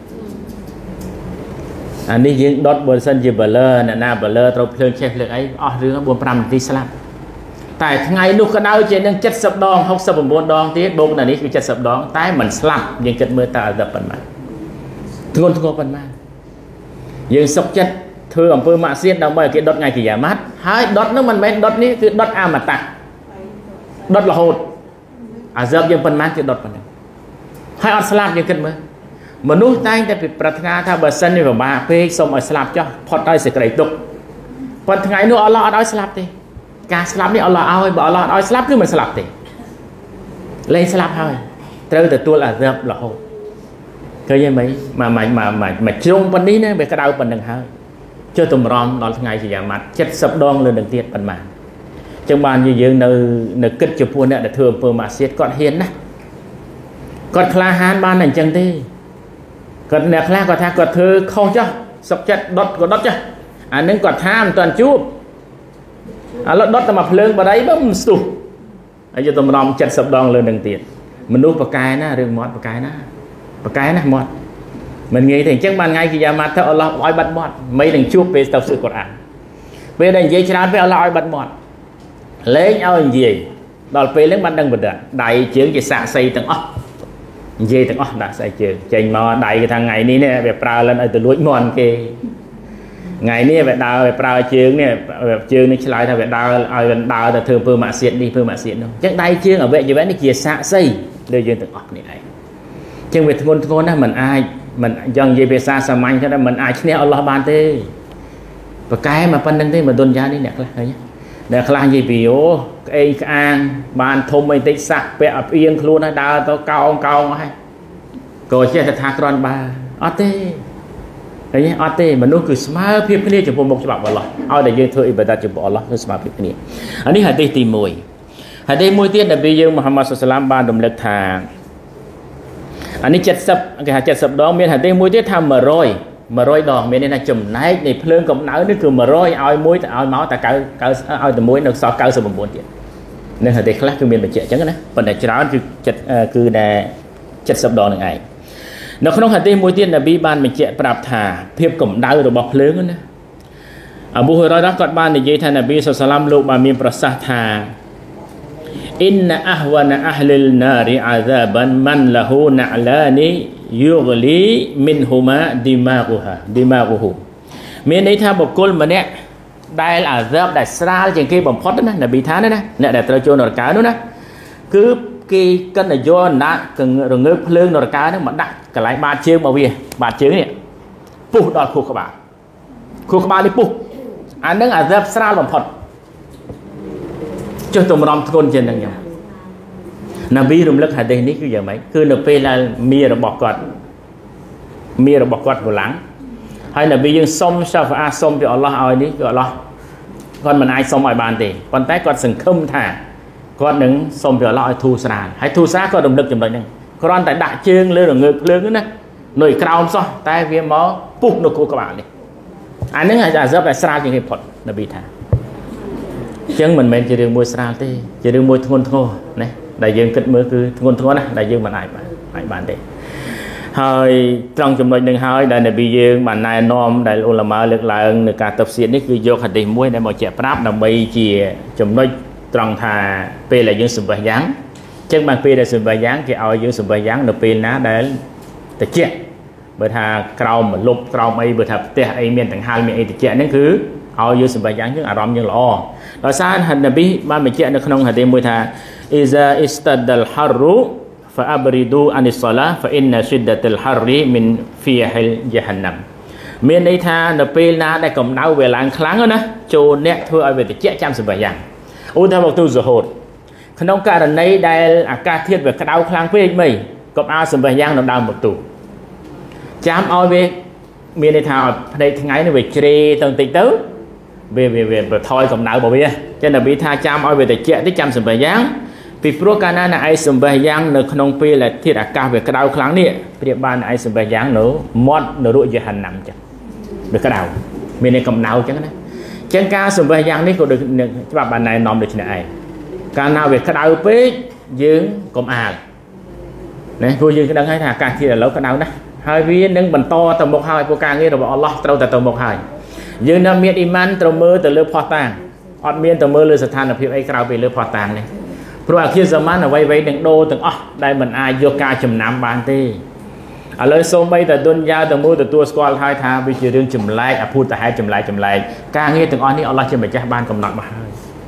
អានេះយើងដុតបើសិនជាបាឡឺអ្នកណាបាឡឺត្រូវភ្លើងឆេះភ្លើងអីអស់រឿង 4-5 នាទីស្លាប់តែថ្ងៃនោះក្តៅជាងនឹង70ដង69ដងទៀតបូកនៅនេះគឺ70ដងតែមិនស្លាប់យើងគិតមើលតើអត់ប៉ុណ្ណាធ្ងន់ធ្ងរប៉ុណ្ណាយើងសុខចិត្តធ្វើអំពើម៉ាក់សៀតដើម្បីឲ្យគេដុតថ្ងៃគីយ៉ាម៉ាត់ហើយដុតនោះមិនមែនដុតនេះគឺដុតអមតៈដុតរហូតអាស័បយើងប៉ុន្មានគឺដុតប៉ុណ្ណឹងហើយអត់ស្លាប់យើងគិតមើលមនុស្សតែងតែប្រាថ្នាថាបើសិនវាពិបាកពេកសូមឲ្យស្លាប់ចុះផុតដោយសេចក្តីទុក្ខប៉ុន្តែថ្ងៃនោះអល់ឡោះអត់ឲ្យស្លាប់ទេការស្លាប់នេះអល់ឡោះឲ្យបើអល់ឡោះឲ្យស្លាប់គឺមិនស្លាប់ទេលែងស្លាប់ហើយត្រូវទទួលអាស័បរហូតឃើញទេមិនមកជ្រុងប៉ុណ្នេះណាវាក្តៅប៉ុណ្្នឹងហើយចុះតម្រាំដល់ថ្ងៃជាយ៉ាម៉ាត់70ដងលើនឹងទៀតប៉ុន្មានអញ្ចឹងបានយើងនៅគិតចំពោះអ្នកដែលធ្វើអំពើម៉ាស៊ីតគាត់ហ៊ានណាគាត់ក្លាហានបានតែអញ្ចឹងទេគាត់អ្នកខ្លះគាត់ថាគាត់ធ្វើខុសចុះសុកចិត្តដុតក៏ដុតចុះអានឹងគាត់ថាមិនទាន់ជួបឥឡូវដុតតែមកភ្លើងបដៃបើមិនស្ទុះហើយយកតម្រំ70ដងលើនឹងទៀតមនុស្សប្រកែណារឿងមាត់ប្រកែណាមាត់មិនងាយទេអញ្ចឹងបានថ្ងៃគីយ៉ាម៉ាត់ទៅអល់ឡោះឲ្យបាត់មាត់មិននឹងជួបពេលទៅសួរកូរ៉ានពេលដែលនិយាយច្រើនពេលអល់ឡោះឲ្យបាត់មាត់លេងឲ្យនិយាយដល់ពេលហ្នឹងបានដឹងបដដៃជើងគេសាក់សីទាំងអស់និយាយទាំងអស់ដាក់ស្អីជើងចេញមកដៃគេថាថ្ងៃនេះវាប្រើលិនឲ្យទៅលួចមន់គេថ្ងៃនេះវាដើរវាប្រើជើងនេះជើងនេះឆ្លើយថាវាដើរឲ្យវាដើរទៅធ្វើពើម៉ាក់សៀតនេះពើម៉ាក់សៀតនោះអញ្ចឹងដៃជើងអវយវៈនេះជាសាក់សីលើយើងទាំងអស់គ្នាឯងអញ្ចឹងវាធ្ងន់ណាស់មិនអាចមិនយ៉ាងនិយាយភាសាសាមញ្ញថាមិនអាចឈ្នះអល់ឡោះបានទេប្រកែមកប៉ុណ្្នឹងទេមកទុនយ៉ានេះអ្នកខ្លះឃើញអ្នកខ្លះនិយាយពីអូក្អេងក្អាងបានធំអីតិចសាក់ពាក់អៀងខ្លួនហើយដើរទៅកោងអស់ហើយក៏ចេះតែថាគ្រាន់បើអត់ទេឃើញអត់ទេមនុស្សគឺស្មើភាពគ្នាចំពោះមុខច្បាប់អល់ឡោះឲ្យតែយើងធ្វើអ៊ីបាដាតចំពោះអល់ឡោះគឺស្មើភាពគ្នាអានេះហាឌីសទី1ហាឌីសមួយទៀតដែលយើងមូហាម៉ាត់សុសឡាមបានរំលឹកថាអានេះ70គេថា70ដងមានហាឌីសមួយទៀតថា100ដងមានន័យថាចំណែកនៃភ្លើងកម្ដៅនេះគឺ100ឲ្យមួយទៅឲ្យមកតែ90ឲ្យតែមួយនៅសល់99ទៀតនៅហាឌីសខ្លះគឺមានបញ្ជាក់អញ្ចឹងណាប៉ុន្តែច្រើនគឺតែ70ដងនឹងឯងនៅក្នុងហាឌីសមួយទៀតនប៊ីបានបញ្ជាក់ប្រាប់ថាភាពកម្ដៅរបស់ភ្លើងណាអប៊ូហុរ៉ៃរ៉ាគាត់បាននិយាយថានប៊ីសល្លឡាមលោកបានមានប្រសាសន៍ថាអ៊ីនអះវ៉ានអះលិលណារីអាហ្សាបានមិនលហ៊ូណាឡានីយុហ្លីមីនហ៊ូម៉ាឌីម៉ាហ្គូហ៊ូមានន័យថាបុគ្គលម្នាក់ដែលអាហ្សាបដែលស្រាលជាងគេបំផុតណានប៊ីថាណាអ្នកដែលត្រូវចូលនរកានោះណាគឺគេកិនយោណារងើកភ្លើងនរកាហ្នឹងមកដាក់កន្លែងបាតជើងមកវាបាតជើងនេះពុះដល់ខួរក្បាលនេះពុះអាហ្នឹងអាហ្សាបស្រាលបំផុតចុះតម្រាំធ្ងន់ជាងហ្នឹងយ៉ាងណាប៊ីរំលឹកហាឌីសនេះគឺយ៉ាងម៉េចគឺនៅពេលដែលមីរបស់គាត់កម្លាំង hay là bây giờ xong sao phải xong thì Allah ơi đi gọi Allah con mình ai xong mọi bàn thì con tay con sừng không thả con đứng xong thì Allah thu sàn hãy thu sát có động lực chừng đấy nè con tại đại chương lên rồi ngược lên nữa nồi cào sao tay viên máu bục nó cô các bạn đi anhนึกlà rất là xa những cái phật là bị thả chân mình chỉ được mua xa thì chỉ được mua thôn thô này đại dương kết mới cứ thôn thô này đại dương mà ai bạn đấy hơi trong chùm đừng hơi đại này bây giờ bạn này nom đại ulama lực lại người cả tập xuyên nick video hạt đi muối để mọi trẻ prap đồng bay chỉ chùm đôi trong thà p là dương sừng bài dáng chân bằng p là sừng bài dáng thì ao dương sừng bài dáng được p ná để tập chuyện bởi thà cầu mà lục cầu ấy bởi thà tệ ấy miền tầng hai miền ấy tập chuyện đấy cứ ao dương sừng bài dáng những arom những lo rồi sao hình là biết ban mình chuyện được không hạt đi muối thà iza istadal harru فأبردوا عن الصلاة فإن شدة الحر من فيح جهنم មានន័យថានៅពេលណាដែលកម្ដៅវាឡើងខ្លាំងណាចូលអ្នកធ្វើឲ្យវាត្រជាក់ចាំសម្បយ៉ាងឧទាហរណ៍មកទូរហូតក្នុងករណីដែលអាកាសធាតុវាក្ដៅខ្លាំងពេកមិនកុំឲ្យសម្បយ៉ាងនៅដើមមកទូចាំឲ្យវាមានន័យថាផ្នែកថ្ងៃនេះវាជ្រេទៅបន្តិចទៅវាថយកម្ដៅរបស់វាចឹងតែវាថាចាំឲ្យវាត្រជាក់ទៅចាំសម្បយ៉ាងពីព្រោះកាលណាឯសម្បយ៉ាងនៅក្នុងពេលដែលធាតុអាកាសវាក្ដៅខ្លាំងនេះប្រៀបបានឯសម្បយ៉ាងនៅមាត់នរកយហន្នំចឹងវាក្ដៅមានតែកម្ដៅចឹងណាចឹងការសម្បយ៉ាងនេះក៏ដូចច្បាប់បានណែនាំដូចនេះឯងកាលណាវាក្ដៅពេកយើងកុំអាលណាព្រោះយើងដឹងហើយថាអាកាសធាតុឥឡូវក្ដៅណាស់ហើយវានឹងបន្តទៅមុខហើយព្រោះការងាររបស់អល់ឡោះត្រូវតែទៅមុខហើយយើងនៅមានអ៊ីម៉ានត្រូវមើលទៅលើផោះតាំងអត់មានទៅមើលលើស្ថានភាពអីក្រៅពីលើផោះតាំងនេះព្រោះអាគារសម័យអ្វីៗនឹងដូរទាំងអស់ដែលមិនអាចយកការចំណាំបានទេឥឡូវសូម្បីតែទុនយ៉ាទាំងមូលទទួលស្គាល់ហើយថាវាជារឿងចម្លែកអភូតហេតុចម្លែកការងារទាំងអស់នេះអល់ឡោះជាម្ចាស់បានកំណត់មកហើយ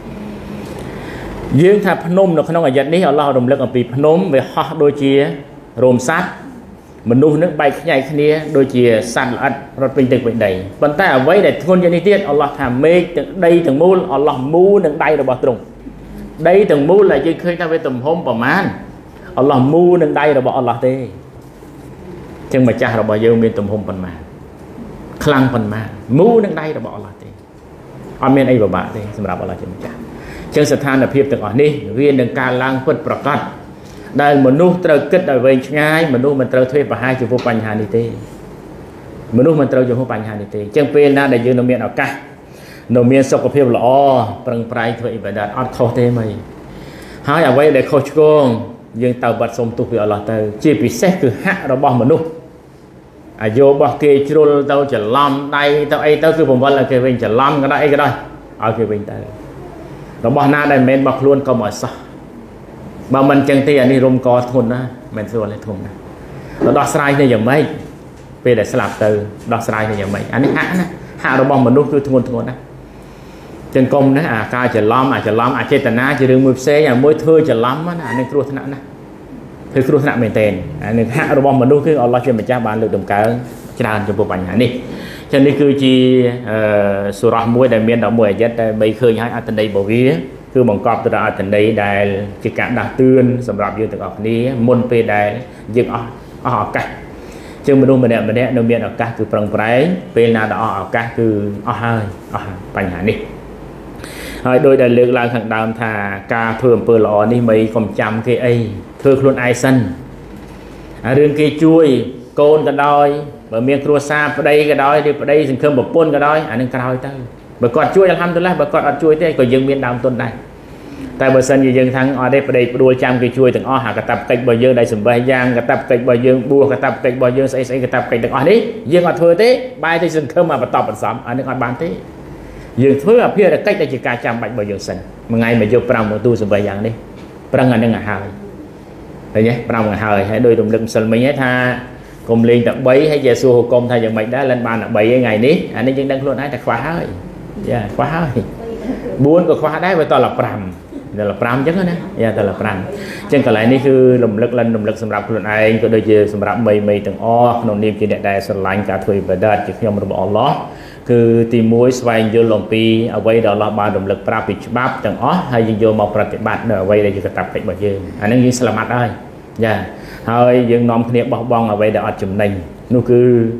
យើងថាភ្នំនៅក្នុងអាយ៉ាតនេះអល់ឡោះរំលឹកអំពីភ្នំវាហោះដូចជារោមសត្វមនុស្សនឹងបែកខ្ញែកគ្នាដូចជាសត្វល្អិតរត់ពេញទឹកពេញដីប៉ុន្តែអ្វីដែលធ្ងន់ជាងនេះទៀតអល់ឡោះថាមេឃទាំងដីទាំងមូលអល់ឡោះមូនឹងដៃរបស់ទ្រង់ដីទាំងមូលដែលយើងឃើញថាវាទំហំប្រមាណអល់ឡោះមូនឹងដៃរបស់អល់ឡោះទេចឹងម្ចាស់របស់យើងមានទំហំប៉ុន្មានខ្លាំងប៉ុន្មានមូនឹងដៃរបស់អល់ឡោះទេអត់មានអីពិបាកទេសម្រាប់អល់ឡោះជាម្ចាស់ចឹងស្ថានភាពទាំងអស់នេះវានឹងការឡើងពិតប្រាកដដែលមនុស្សត្រូវគិតឲ្យវែងឆ្ងាយមនុស្សមិនត្រូវធ្វើប្រហែលចំពោះបញ្ហានេះទេមនុស្សមិនត្រូវចំពោះបញ្ហានេះទេចឹងពេលណាដែលយើងនៅមានឱកាសនៅមានសុខភាពល្អប្រឹងប្រែងធ្វើអ៊ីបាដាតអត់ខុសទេហ្មងហើយអ្វីដែលខុសឆ្គងយើងទៅបាត់សុំទោសពីអល់ឡោះទៅជាពិសេសគឺហក្សរបស់មនុស្សអាយុរបស់គេជ្រុលទៅច្រឡំដៃទៅអីទៅគឺបង្វិលឲ្យគេវិញច្រឡំក៏ដោយអីក៏ដោយឲ្យគេវិញទៅរបស់ណាដែលមិនមែនរបស់ខ្លួនក៏មិនសោះបើមិនចឹងទេអានេះរុំកធ្ងន់ណាមិនស្រួលទេធំណាទៅដោះស្រាយនេះយ៉ាងម៉េចពេលដែលស្លាប់ទៅដោះស្រាយនេះយ៉ាងម៉េចអានេះហក្សណាហក្សរបស់មនុស្សគឺធ្ងន់ណាចឹងកុំណាអាការច្រឡំអចេតនាជារឿងមួយផ្សេងអាមួយធ្វើច្រឡំណាអានេះគ្រោះថ្នាក់ណាគឺគ្រោះថ្នាក់មែនទែនអានេះហក្សរបស់មនុស្សគឺអល់ឡោះជាម្ចាស់បានលើកតម្កើងច្រើនចំពោះបញ្ហានេះចឹងនេះគឺជាសូរ៉ាមួយដែលមាន11អាយ៉ាតតែបីឃើញហើយអត្ថន័យរបស់វាគឺបង្កប់ទៅដល់អត្ថន័យដែលជាការដាស់តឿនសម្រាប់យើងទាំងអស់គ្នាមុនពេលដែលយើងអស់ឱកាសជាងមនុស្សម្នាក់នៅមានឱកាសគឺប្រឹងប្រែងពេលណាដែលអស់ឱកាសគឺអស់ហើយបញ្ហានេះហើយដោយដែលលើកឡើងខាងដើមថាការធ្វើអំពើល្អនេះមិនកុំចាំគេអីធ្វើខ្លួនឯងសិនរឿងគេជួយកូនក៏ដោយបើមានគ្រួសារប្តីក៏ដោយឬប្តីសង្ឃឹមប្រពន្ធក៏ដោយអានឹងក្រោយទៅបើគាត់ជួយអល់ហាំឌុលឡាបើគាត់អត់ជួយទេក៏យើងមានដើមទុនដែរតែបើសិនជាយើងថាអត់ទេប្តីផ្ដួលចាំគេជួយទាំងអស់អាកតាបកិច្ចរបស់យើងដែលសម្បេះយ៉ាងកតាបកិច្ចរបស់យើងបួសកតាបកិច្ចរបស់យើងស្អីកតាបកិច្ចទាំងអស់នេះយើងអត់ធ្វើទេបែរទៅសង្ឃឹមមកបន្តបន្សំអានឹងអត់បានទេយើងធ្វើអភិរកិច្ចដែលជាការចាំបាច់របស់យើងសិនមួយថ្ងៃមកយក5មកទូសម្បេះយ៉ាងនេះប្រឹងអានឹងឲ្យហើយឃើញទេ5ឲ្យហើយដោយរំលឹកម្សិលមិញថាកុំលេងតែ3ហើយជាសួរហុកុំថាយ៉ាងម៉េចដែរឡើងបានតែ3ថ្ងៃនេះអានេះយើងដឹងខ្លួនឯងតែខ្វះហើយយ៉ាខ្វះហើយ4ក៏ខ្វះដែរបើតដល់5អញ្ចឹងណាយ៉ាតដល់5អញ្ចឹងកន្លែងនេះគឺរំលឹកសម្រាប់ខ្លួនឯងក៏ដូចជាសម្រាប់មីទាំងអស់ក្នុងនាមជាអ្នកដែលស្រឡាញ់ការធ្វើអ៊ីបាដាតជាខ្ញុំរបស់អល់ឡោះគឺទី1ស្វែងយល់អំពីអ្វីដែលអល់ឡោះបានរំលឹកប្រាប់ពីច្បាប់ទាំងអស់ហើយយើងយកមកប្រតិបត្តិនៅអ្វីដែលជាកាតព្វកិច្ចរបស់យើងអានេះយើងស្លាប់ហើយយ៉ាហើយយើងនាំគ្នាបោះបង់អ្វីដែលអត់ចំណេញនោះគឺ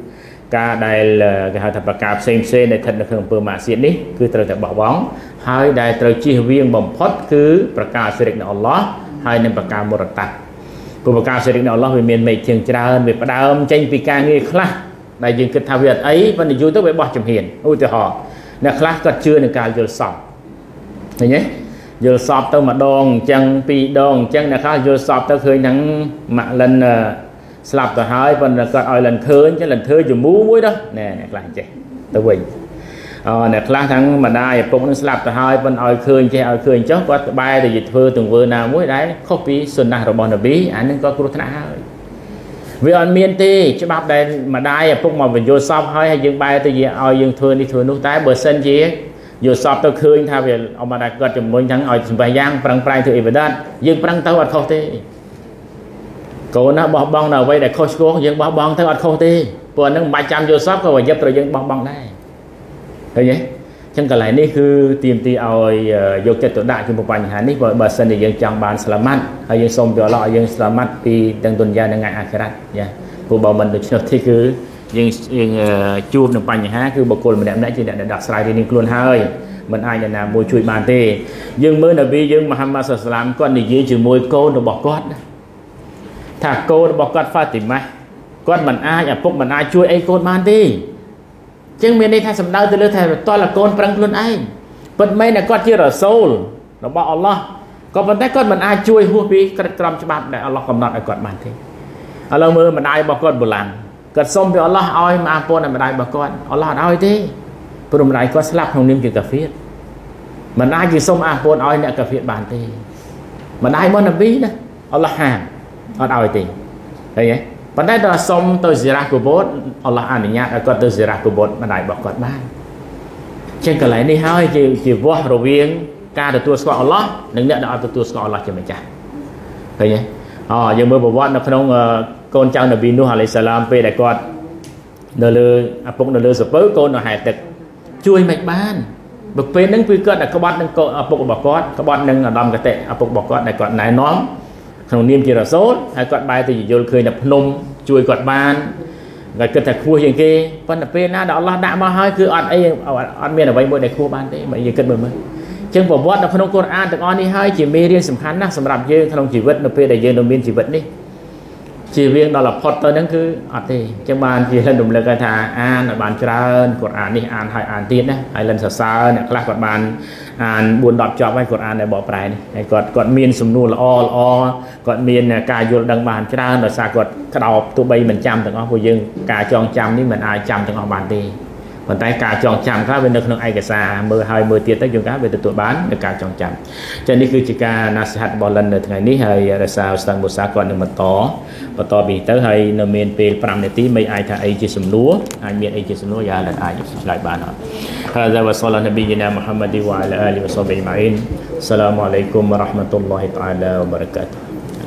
ការដែលគេហៅថាប្រការផ្សេងៗដែលស្ថិតនៅក្នុងអំពើម៉ាស៊ីតនេះគឺត្រូវតែបោះបង់ហើយដែលត្រូវជៀសវាងបំផុតគឺប្រការសិរិកនៅអល់ឡោះហើយនឹងប្រការមរតាត់ព្រោះប្រការសិរិកនៅអល់ឡោះវាមានមេឃជាងច្រើនវាផ្ដើមចេញពីការងារខ្លះដែលយើងគិតថាវាអត់អីប៉ុន្តែយូរទៅវាបោះជំហានឧទាហរណ៍អ្នកខ្លះគាត់ជឿនឹងការយល់សពឃើញទេយល់សពទៅម្ដងអញ្ចឹងពីរដងអញ្ចឹងអ្នកខ្លះយល់សពទៅឃើញហ្នឹងម៉ាក់លិនស្លាប់ទៅហើយប៉ុន្តែគាត់ឲ្យលិនឃើញចឹងលិនធ្វើជាមូមួយđóណែអ្នកខ្លះចេះទៅវិញអ្នកខ្លះទាំងម្ដាយឪពុកនឹងស្លាប់ទៅហើយប៉ុន្តែឲ្យឃើញចេះឲ្យឃើញចុះគាត់បែរទៅជាធ្វើទង្វើណាមួយដែលខុសពីសុណារបស់នប៊ីអានឹងក៏គ្រោះថ្នាក់ហើយវាអត់មានទេច្បាប់ដែលម្ដាយឪពុកមកបញ្យល់សពហើយយើងបែរទៅឲ្យយើងធ្វើនេះធ្វើនោះតែបើសិនជាយល់សពទៅឃើញថាវាអមតាគាត់ជំនួយទាំងឲ្យសម្បះយ៉ាងប្រឹងប្រែងធ្វើអ៊ីបាដាតយើងប្រឹងទៅអត់ខុសទេកូនណាបោះបង់នៅអ្វីដែលខុសឆ្គងយើងបោះបង់ទៅអត់ខុសទេព្រោះហ្នឹងមិនបាច់ចាំយល់សពក៏វាយឹបត្រូវយើងបោះបង់ដែរឃើញទេអញ្ចឹងកន្លែងនេះគឺទាមទារឲ្យយកចិត្តទុកដាក់ចំពោះបញ្ហានេះបើសិនជាយើងចង់បានស្លាម៉ាត់ហើយយើងសូមពីអល់ឡោះឲ្យយើងស្លាម៉ាត់ពីទាំងទុនយ៉ានិងថ្ងៃអាខិរ៉ាត់យ៉ាព្រោះបើមិនដូច្នោះទេគឺយើងជួបនឹងបញ្ហាគឺបុគ្គលម្នាក់ៗជាអ្នកដែលដោះស្រាយរឿងនេះខ្លួនហើយមិនអាចអ្នកណាមួយជួយបានទេយើងមើលនប៊ីយើងមូហាម៉ាត់សាសឡាមគាត់និយាយជាមួយកូនរបស់គាត់ថាកូនរបស់គាត់ហ្វាទីម៉ាគាត់មិនអាចឪពុកមិនអាចជួយអីកូនបានទេចឹងមានន័យថាសំដៅទៅលើថាតលកូនប្រឹងខ្លួនឯងពិតមែនតែគាត់ជារ៉ាសូលរបស់អល់ឡោះក៏ប៉ុន្តែគាត់មិនអាចជួយហួសពីក្រិតក្រមច្បាប់ដែលអល់ឡោះកំណត់ឲ្យគាត់បានទេឥឡូវមើលម្ដាយរបស់គាត់បូឡានគាត់សុំពីអល់ឡោះឲ្យមកអាពនឲ្យម្ដាយរបស់គាត់អល់ឡោះអត់ឲ្យទេព្រោះម្ដាយគាត់ស្លាប់ក្នុងនាមជាកាហ្វៀរមិនអាចជាសុំអាពនឲ្យអ្នកកាហ្វៀរបានទេម្ដាយរបស់នប៊ីណាអល់ឡោះហាមអត់ឲ្យទេឃើញទេប៉ុន្តែដល់សុំទៅស៊ីរ៉ាកូបូតអល់ឡោះអនុញ្ញាតឲ្យគាត់ទៅស៊ីរ៉ាកូបូតម្ដាយរបស់គាត់បានចឹងកន្លែងនេះហើយជាវាស់រវាងការទទួលស្គាល់អល់ឡោះនិងអ្នកដែលអត់ទទួលស្គាល់អល់ឡោះជាម្ចាស់ឃើញទេយើងមើលប្រវត្តិនៅក្នុងកូនចៅនប៊ីនូហ៍អាឡៃសាឡាមពេលដែលគាត់នៅលើឪពុកនៅលើសពើកូននៅហែទឹកជួយមិនបានបើពេលហ្នឹងគឺគាត់តែក្បត់នឹងឪពុករបស់គាត់ក្បត់នឹងអាដាមកតេឪពុករបស់គាត់ដែលគាត់ណែនាំក្នុងនាមជារ៉ាសូលហើយគាត់បែរទៅយល់ឃើញតែភ្នំជួយគាត់បានគាត់គិតថាខ្ពស់ជាងគេប៉ុន្តែពេលណាដែលអល់ឡោះដាក់មកហើយគឺអត់អីអត់មានអ្វីមួយដែលខ្ពស់បានទេបើយើងគិតមើលអញ្ចឹងប្រវត្តិនៅក្នុងកូរ៉ានទាំងអស់នេះហើយជាមេរៀនសំខាន់ណាស់សម្រាប់យើងក្នុងជីវិតនៅពេលដែលយើងនៅមានជីវិតនេះជារៀងដល់ផុតទៅហ្នឹងគឺអត់ទេអញ្ចឹងបានជាលិនរំលឹកថាអានឲ្យបានច្រើនកូរ៉ាននេះអានហើយអានទៀតណាហើយលិនសរសើរអ្នកខ្លះគាត់បានអាន4-10ចប់ហើយកូរ៉ានដែលបកប្រែនេះហើយគាត់មានសំណួរល្អគាត់មានការយល់ដឹងបានច្រើនដោយសារគាត់ក្តោបទោះបីមិនចាំទាំងអស់ព្រោះយើងការចងចាំនេះមិនអាចចាំទាំងអស់បានទេប៉ុន្តែការចងចាំខ្លះវានៅក្នុងឯកសារមើលហើយមើលទៀតទៅជួនកាលវាទទួលបាននៅការចងចាំចឹងនេះគឺជាការណាសិហាត់របស់លិននៅថ្ងៃនេះហើយរសារស្តង់មូសាគាត់នឹងបន្តពីទៅហើយនៅមានពេល5នាទីមិនអាចថាអីជាសំណួរអាចមានអីជាសំណួរយ៉ាងដែលអាចឆ្លើយបានអត់ هذا وصلى نبينا محمد وعلى آله وصحبه أجمعين السلام عليكم ورحمة الله تعالى وبركاته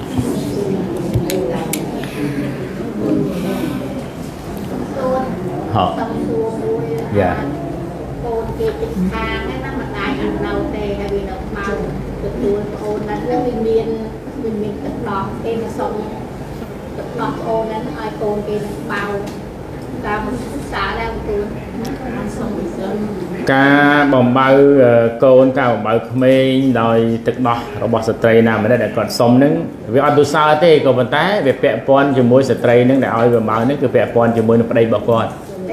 ហ៎យ៉ាកូនគេទឹកខាងហ្នឹងណាម្ដាយអត់នៅទេហើយវានៅបៅទទួលប្អូនហ្នឹងវាមានទឹកដោះគេមកសុំទឹកដោះប្អូនហ្នឹងឲ្យកូនគេនឹងបៅតាមសិក្សាដែរខ្លួនសុំការបំបៅកូនការបំបៅក្មេងដោយទឹកដោះរបស់ស្ត្រីណាម្នាក់ដែលគាត់សុំហ្នឹងវាអត់ទសើទេក៏ប៉ុន្តែវាពាក់ព័ន្ធជាមួយស្ត្រីហ្នឹងដែលឲ្យបំបៅហ្នឹងគឺពាក់ព័ន្ធជាមួយនឹងប្តីរបស់គាត់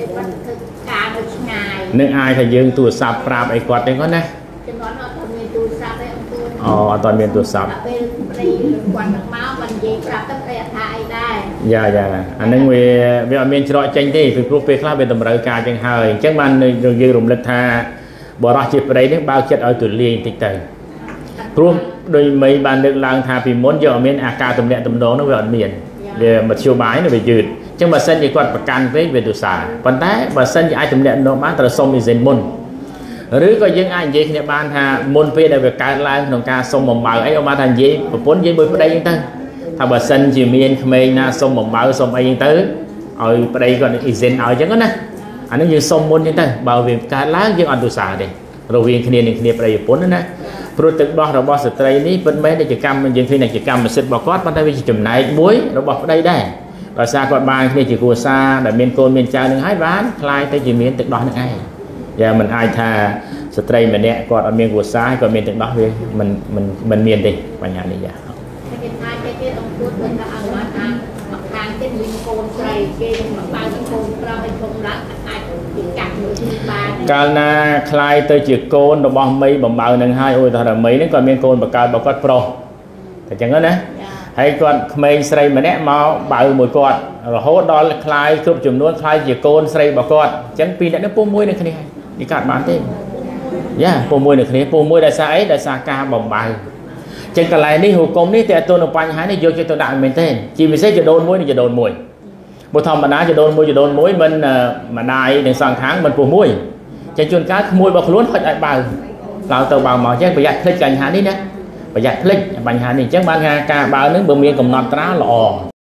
នឹងអាចថាយើងទូរស័ព្ទប្រាប់អីគាត់ទេគាត់ណាចំនួនអត់មានទូរស័ព្ទទេអត់មានទូរស័ព្ទពេលប្តីគាត់មកមិននិយាយប្រាប់ទៅប្តីអត់ថាអីដែរយ៉ាអាហ្នឹងវាអត់មានច្រកចេញទេពីព្រោះពេលខ្លះវាតម្រូវការចឹងហើយអញ្ចឹងបានយើងរំលឹកថាបរិសុទ្ធជាប្តីនេះបើកចិត្តឲ្យទូលាយបន្តិចទៅព្រោះដោយមិនបានលើកឡើងថាពីមុនយើងអត់មានអាការទំនាក់ទំនងនោះវាអត់មានវាមធ្យោបាយនោះវាយឺតអញ្ចឹងបើសិនជាគាត់ប្រកាន់ពេកវាទុសាប៉ុន្តែបើសិនជាអាចទម្លាក់នោះបានត្រូវសុំអ៊ីសិនមុនឬក៏យើងអាចនិយាយគ្នាបានថាមុនពេលដែលវាកើតឡើងក្នុងការសុំបំបៅអីôngបានថានិយាយប្រពន្ធនិយាយមួយប្តីអញ្ចឹងទៅថាបើសិនជាមានក្មេងណាសុំបំបៅសុំអីអញ្ចឹងទៅឲ្យប្តីគាត់អ៊ីសិនឲ្យអញ្ចឹងណាអានេះយើងសុំមុនអញ្ចឹងទៅបើវាកើតឡើងយើងអត់ទុសាទេរវាងគ្នានឹងគ្នាប្តីប្រពន្ធណាព្រោះទឹកដោះរបស់ស្ត្រីនេះពិតមែនជាកម្មយើងឃើញជាកម្មសិទ្ធិរបស់គាត់ប៉ុន្តែវាជាចំណែកមួយរបស់ប្តីដែរដោយសារគាត់បានគ្នាជាគ្រួសារដែលមានកូនមានចៅនឹងហើយបានខ្លាយទៅជាមានទឹកដោះនឹងឯងយ៉ាមិនអាចថាស្ត្រីម្នាក់គាត់អត់មានគ្រួសារគាត់មានទឹកដោះវាមិនមានទេបញ្ហានេះយ៉ាគេថាគេអង្គួតមិនថាអង្គបានថាមកខាងទៀតមានកូនស្រីគេមកបើកូនប្រុសឲ្យធំឡើងអាចពីកាត់មួយទីបានកាលណាខ្លាយទៅជាកូនរបស់មីបំបើនឹងហើយអូថាមីនឹងគាត់មានកូនបកើតរបស់គាត់ប្រុសតែចឹងណាហើយគាត់ក្មេងស្រីម្នាក់មកបើមួយគាត់រហូតដល់ខ្លាយគ្រប់ចំនួនខ្លាយជាកូនស្រីរបស់គាត់អញ្ចឹងពីរអ្នកនេះពុំមួយនឹងគ្នានេះកាត់បានទេយ៉ាពុំមួយនឹងគ្នាពុំមួយដោយសារអីដោយសារការបំបើចឹងកន្លែងនេះហុគមនេះតើតើនៅបញ្ហានេះយកចិត្តទៅដាក់មែនទេជាពិសេសចដូនមួយនិងចដូនមួយបើធម្មតាចដូនមួយមិនម្ដាយនិងសងខាងមិនពោះមួយចឹងជួនកាលក្មួយរបស់ខ្លួនហុចឲ្យបើឡើងទៅបើមកចឹងប្រយ័ត្នភ្លេចបញ្ហានេះណាប្រយ័ត្នភ្លេចបញ្ហានេះអញ្ចឹងបានការបើនឹងបើមានកំណត់ត្រាល្អ